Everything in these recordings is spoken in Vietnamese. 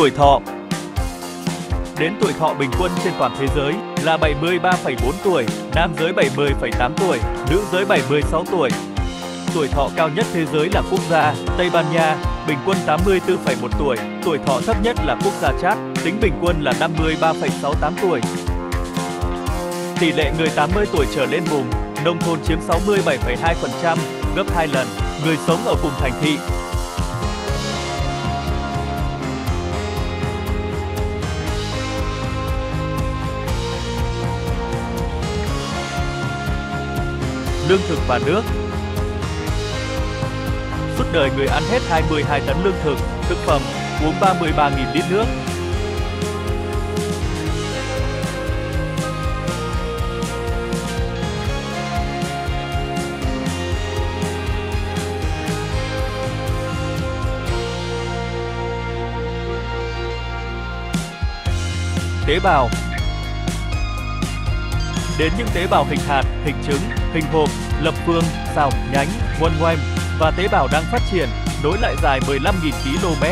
Tuổi thọ. Đến tuổi thọ bình quân trên toàn thế giới là 73,4 tuổi, nam giới 70,8 tuổi, nữ giới 76 tuổi. Tuổi thọ cao nhất thế giới là quốc gia Tây Ban Nha, bình quân 84,1 tuổi. Tuổi thọ thấp nhất là quốc gia Chad, tính bình quân là 53,68 tuổi. Tỷ lệ người 80 tuổi trở lên vùng nông thôn chiếm 67,2%, gấp 2 lần người sống ở vùng thành thị. Lương thực và nước. Suốt đời người ăn hết 22 tấn lương thực, thực phẩm, uống 33.000 lít nước. Tế bào. Đến những tế bào hình hạt, hình trứng, hình hộp, lập phương, sào, nhánh, ngoằn ngoèm và tế bào đang phát triển, nối lại dài 15.000 km.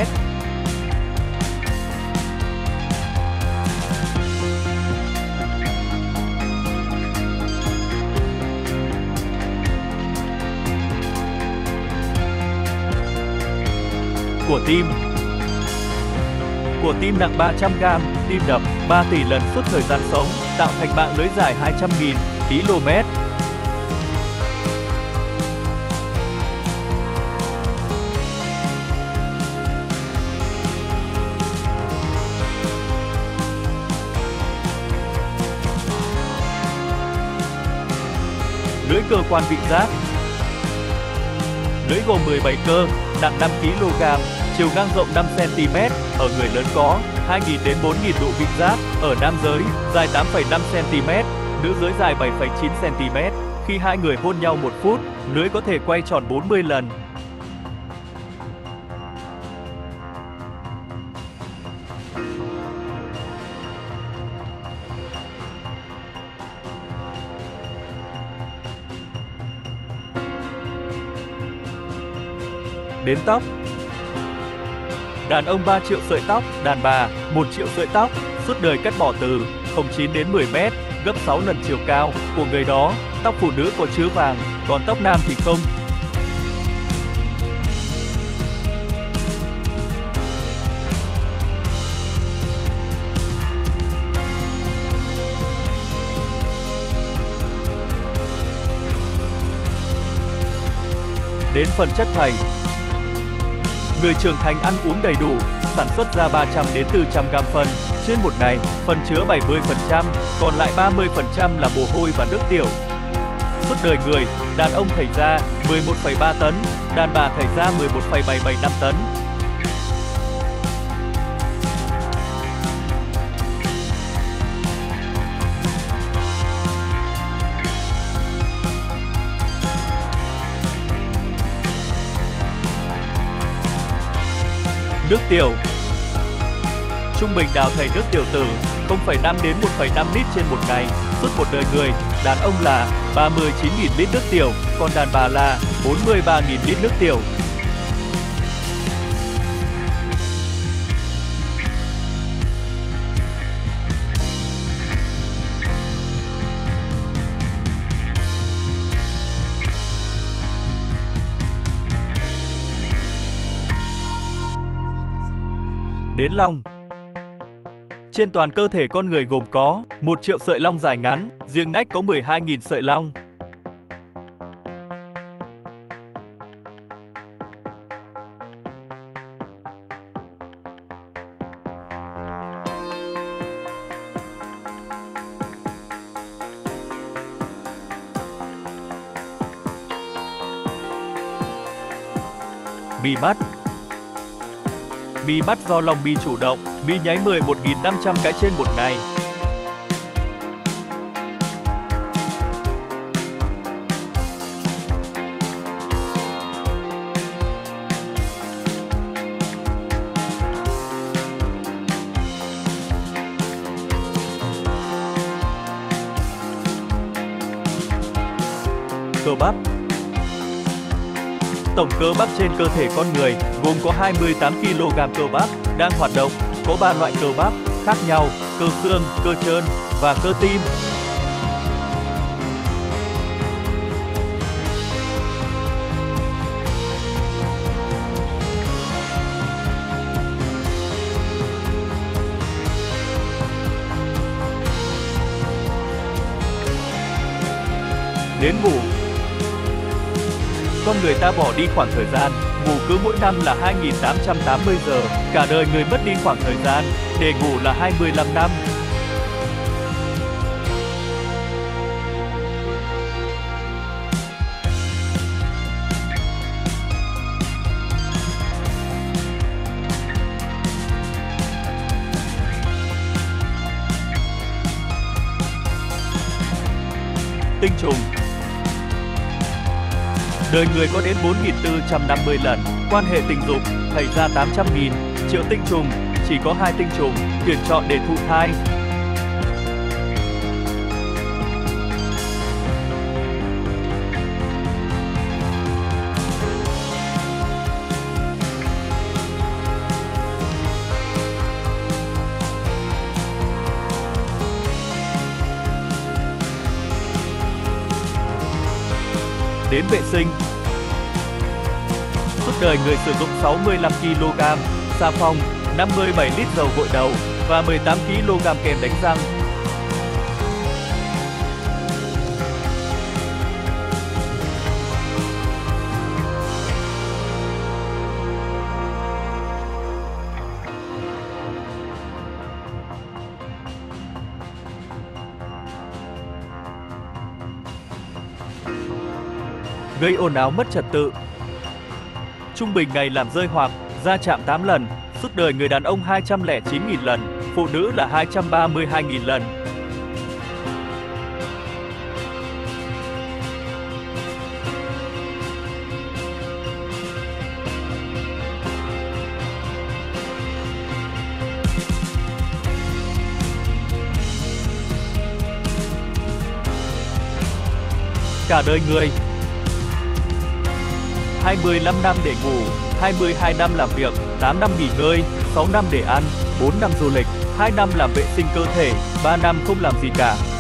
Của tim. Của tim nặng 300g, tim đập 3 tỷ lần suốt thời gian sống, tạo thành mạng lưới dài 200.000 km. Lưỡi cơ quan vị giác. Lưỡi gồm 17 cơ, nặng 5 kg, chiều ngang rộng 5 cm, ở người lớn có 2.000 đến 4.000 độ vị giác, ở nam giới dài 8,5 cm, nữ giới dài 7,9 cm. Khi hai người hôn nhau 1 phút, lưỡi có thể quay tròn 40 lần. Đến tóc. Đàn ông 3 triệu sợi tóc, đàn bà 1 triệu sợi tóc, suốt đời cắt bỏ từ 0,9 đến 10 mét, gấp 6 lần chiều cao của người đó. Tóc phụ nữ có chứa vàng, còn tóc nam thì không. Đến phần chất thải. Người trưởng thành ăn uống đầy đủ, sản xuất ra 300 đến 400 g phân trên một ngày, phân chứa 70%, còn lại 30% là mồ hôi và nước tiểu. Suốt đời người, đàn ông thải ra 11,3 tấn, đàn bà thải ra 11,775 tấn. Nước tiểu. Trung bình đào thải nước tiểu tử 0,5 đến 1,5 lít trên một ngày. Suốt một đời người, đàn ông là 39.000 lít nước tiểu, còn đàn bà là 43.000 lít nước tiểu. Đến lông. Trên toàn cơ thể con người gồm có 1 triệu sợi lông dài ngắn, riêng nách có 12.000 sợi lông. Mí mắt. Mí mắt do lòng mí chủ động, mí nháy 11.500 cái trên một ngày. Cơ bắp. Tổng cơ bắp trên cơ thể con người gồm có 28 kg cơ bắp đang hoạt động, có 3 loại cơ bắp khác nhau: cơ xương, cơ trơn và cơ tim. Đến ngủ. Con người ta bỏ đi khoảng thời gian ngủ cứ mỗi năm là 2.880 giờ, cả đời người mất đi khoảng thời gian để ngủ là 25 năm. Tinh trùng. Đời người có đến 4.450 lần quan hệ tình dục, thành ra 800.000 triệu tinh trùng, chỉ có 2 tinh trùng tuyển chọn để thụ thai. Đến vệ sinh. Suốt đời người sử dụng 65 kg xà phòng, 57 lít dầu gội đầu và 18 kg kem đánh răng. Gây ồn ào mất trật tự. Trung bình ngày làm rơi hoặc va chạm 8 lần, suốt đời người đàn ông 209.000 lần, phụ nữ là 232.000 lần. Cả đời người: 25 năm để ngủ, 22 năm làm việc, 8 năm nghỉ ngơi, 6 năm để ăn, 4 năm du lịch, 2 năm làm vệ sinh cơ thể, 3 năm không làm gì cả.